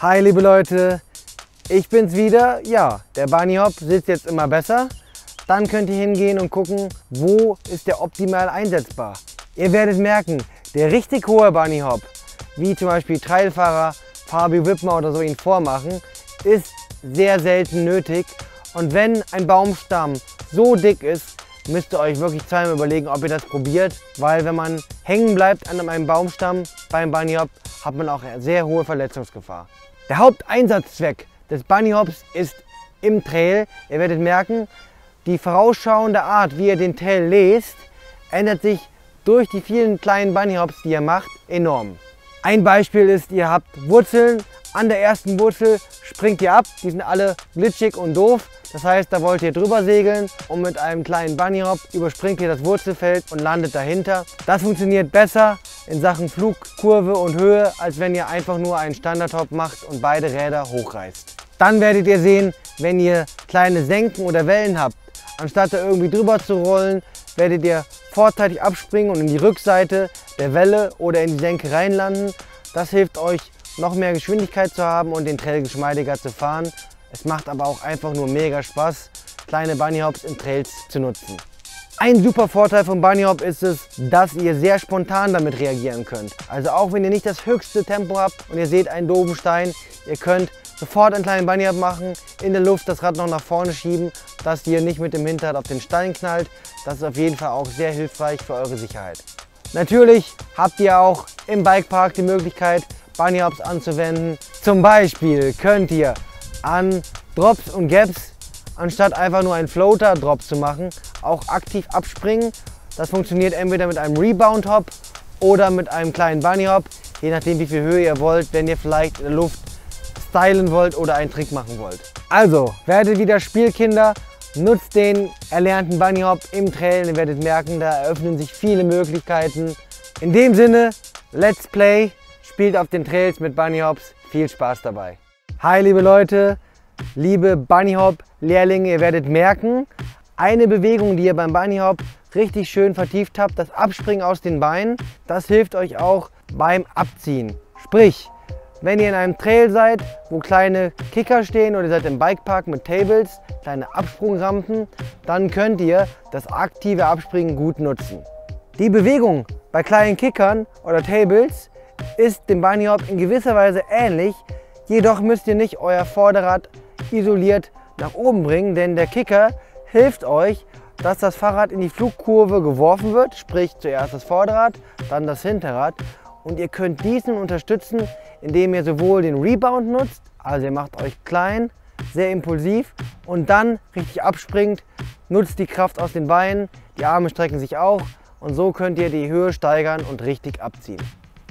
Hi liebe Leute, ich bin's wieder. Ja, der Bunny Hop sitzt jetzt immer besser. Dann könnt ihr hingehen und gucken, wo ist der optimal einsetzbar. Ihr werdet merken, der richtig hohe Bunny Hop, wie zum Beispiel Trailfahrer, Fabio Wipmer oder so ihn vormachen, ist sehr selten nötig. Und wenn ein Baumstamm so dick ist, müsst ihr euch wirklich zweimal überlegen, ob ihr das probiert, weil wenn man hängen bleibt an einem Baumstamm beim Bunny Hop, hat man auch sehr hohe Verletzungsgefahr. Der Haupteinsatzzweck des Bunny Hops ist im Trail. Ihr werdet merken, die vorausschauende Art, wie ihr den Trail lest, ändert sich durch die vielen kleinen Bunny Hops, die ihr macht, enorm. Ein Beispiel ist, ihr habt Wurzeln, an der ersten Wurzel springt ihr ab, die sind alle glitschig und doof. Das heißt, da wollt ihr drüber segeln und mit einem kleinen Bunny Hop überspringt ihr das Wurzelfeld und landet dahinter. Das funktioniert besser in Sachen Flugkurve und Höhe, als wenn ihr einfach nur einen Standard-Hop macht und beide Räder hochreißt. Dann werdet ihr sehen, wenn ihr kleine Senken oder Wellen habt, anstatt da irgendwie drüber zu rollen, werdet ihr vorzeitig abspringen und in die Rückseite der Welle oder in die Senke reinlanden. Das hilft euch, noch mehr Geschwindigkeit zu haben und den Trail geschmeidiger zu fahren. Es macht aber auch einfach nur mega Spaß, kleine Bunny Hops in Trails zu nutzen. Ein super Vorteil vom Bunny Hop ist es, dass ihr sehr spontan damit reagieren könnt. Also auch wenn ihr nicht das höchste Tempo habt und ihr seht einen doofen Stein, ihr könnt sofort einen kleinen Bunny Hop machen, in der Luft das Rad noch nach vorne schieben, dass ihr nicht mit dem Hinterrad auf den Stein knallt. Das ist auf jeden Fall auch sehr hilfreich für eure Sicherheit. Natürlich habt ihr auch im Bikepark die Möglichkeit, Bunny Hops anzuwenden. Zum Beispiel könnt ihr an Drops und Gaps, anstatt einfach nur einen Floater-Drop zu machen, auch aktiv abspringen. Das funktioniert entweder mit einem Rebound-Hop oder mit einem kleinen Bunny Hop, je nachdem wie viel Höhe ihr wollt, wenn ihr vielleicht in der Luft stylen wollt oder einen Trick machen wollt. Also, werdet wieder Spielkinder, nutzt den erlernten Bunny Hop im Trail, ihr werdet merken, da eröffnen sich viele Möglichkeiten. In dem Sinne, let's play, spielt auf den Trails mit Bunny Hops, viel Spaß dabei. Hi liebe Leute, liebe Bunny Hop Lehrlinge, ihr werdet merken, eine Bewegung, die ihr beim Bunny Hop richtig schön vertieft habt, das Abspringen aus den Beinen, das hilft euch auch beim Abziehen. Sprich, wenn ihr in einem Trail seid, wo kleine Kicker stehen oder ihr seid im Bikepark mit Tables, kleine Absprungrampen, dann könnt ihr das aktive Abspringen gut nutzen. Die Bewegung bei kleinen Kickern oder Tables ist dem Bunny Hop in gewisser Weise ähnlich, jedoch müsst ihr nicht euer Vorderrad isoliert nach oben bringen, denn der Kicker hilft euch, dass das Fahrrad in die Flugkurve geworfen wird, sprich zuerst das Vorderrad, dann das Hinterrad. Und ihr könnt diesen unterstützen, indem ihr sowohl den Rebound nutzt, also ihr macht euch klein, sehr impulsiv und dann richtig abspringt, nutzt die Kraft aus den Beinen, die Arme strecken sich auch und so könnt ihr die Höhe steigern und richtig abziehen.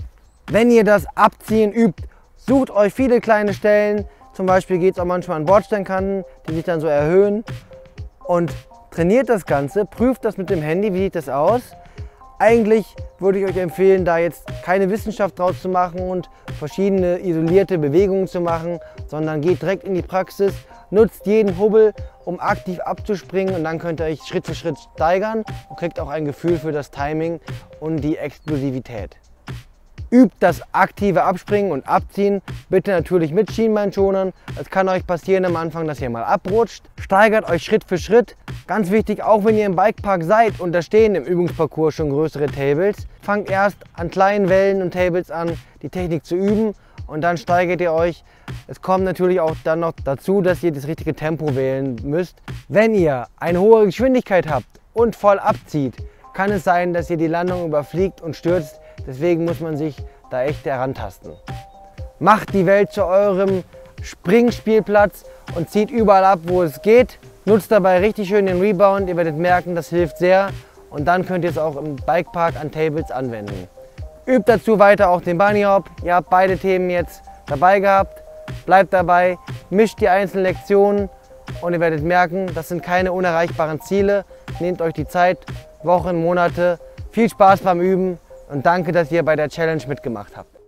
Wenn ihr das Abziehen übt, sucht euch viele kleine Stellen, zum Beispiel geht es auch manchmal an Bordsteinkanten, die sich dann so erhöhen und trainiert das Ganze, prüft das mit dem Handy, wie sieht das aus. Eigentlich würde ich euch empfehlen, da jetzt keine Wissenschaft draus zu machen und verschiedene isolierte Bewegungen zu machen, sondern geht direkt in die Praxis, nutzt jeden Hubbel, um aktiv abzuspringen und dann könnt ihr euch Schritt für Schritt steigern und kriegt auch ein Gefühl für das Timing und die Explosivität. Übt das aktive Abspringen und Abziehen, bitte natürlich mit Schienbeinschonern. Es kann euch passieren am Anfang, dass ihr mal abrutscht. Steigert euch Schritt für Schritt. Ganz wichtig, auch wenn ihr im Bikepark seid und da stehen im Übungsparcours schon größere Tables, fangt erst an kleinen Wellen und Tables an, die Technik zu üben und dann steigert ihr euch. Es kommt natürlich auch dann noch dazu, dass ihr das richtige Tempo wählen müsst. Wenn ihr eine hohe Geschwindigkeit habt und voll abzieht, kann es sein, dass ihr die Landung überfliegt und stürzt. Deswegen muss man sich da echt herantasten. Macht die Welt zu eurem Springspielplatz und zieht überall ab, wo es geht. Nutzt dabei richtig schön den Rebound. Ihr werdet merken, das hilft sehr. Und dann könnt ihr es auch im Bikepark an Tables anwenden. Übt dazu weiter auch den Bunny Hop. Ihr habt beide Themen jetzt dabei gehabt. Bleibt dabei, mischt die einzelnen Lektionen und ihr werdet merken, das sind keine unerreichbaren Ziele. Nehmt euch die Zeit, Wochen, Monate. Viel Spaß beim Üben. Und danke, dass ihr bei der Challenge mitgemacht habt.